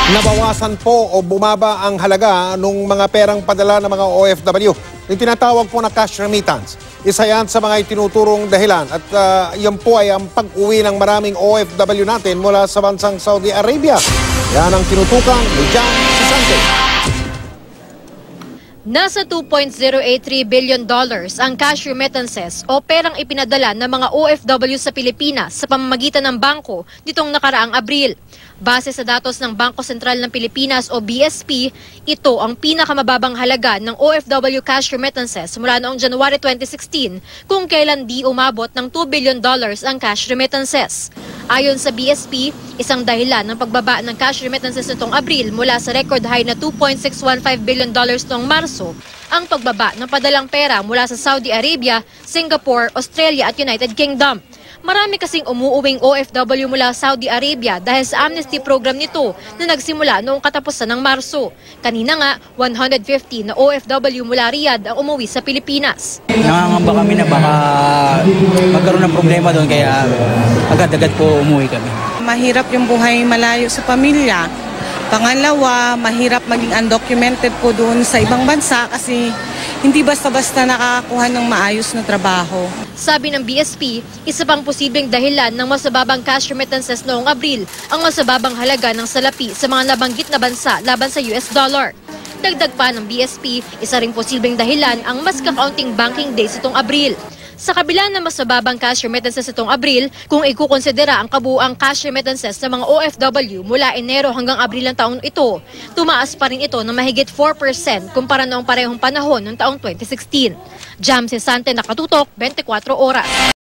Nabawasan po o bumaba ang halaga ng mga perang padala ng mga OFW. Yung tinatawag po na cash remittance. Isa yan sa mga itinuturong dahilan at yan po ay ang pag-uwi ng maraming OFW natin mula sa bansang Saudi Arabia. Yan ang tinutukan ni Jan Sisante. Nasa $2.083 billion ang cash remittances o perang ipinadala ng mga OFW sa Pilipinas sa pamamagitan ng bangko nitong nakaraang Abril. Base sa datos ng Bangko Sentral ng Pilipinas o BSP, ito ang pinakamababang halaga ng OFW cash remittances mula noong January 2016 kung kailan di umabot ng $2 billion ang cash remittances. Ayon sa BSP, isang dahilan ng pagbaba ng cash remittances nitong Abril mula sa record high na $2.615 billion noong Marso, ang pagbaba ng padalang pera mula sa Saudi Arabia, Singapore, Australia at United Kingdom. Marami kasing umuuwing OFW mula Saudi Arabia dahil sa amnesty program nito na nagsimula noong katapusan ng Marso. Kanina nga, 150 na OFW mula Riyadh ang umuwi sa Pilipinas. Nangangamba kami na baka magkaroon ng problema doon kaya agad-agad po umuwi kami. Mahirap yung buhay malayo sa pamilya. Pangalawa, mahirap maging undocumented po doon sa ibang bansa kasi hindi basta-basta nakakakuha ng maayos na trabaho. Sabi ng BSP, isa pang posibleng dahilan ng mas mababang cash remittances noong Abril ang mas mababang halaga ng salapi sa mga nabanggit na bansa laban sa US dollar. Dagdag pa ng BSP, isa ring posibleng dahilan ang mas kakaunting banking days itong Abril. Sa kabila ng mas mababang cash remittances itong Abril, kung ikukonsidera ang kabuuang cash remittances ng mga OFW mula Enero hanggang Abril ng taong ito, tumaas pa rin ito ng mahigit 4% kumpara noong parehong panahon ng taong 2016. Jam Sisante, Nakatutok, 24 Oras.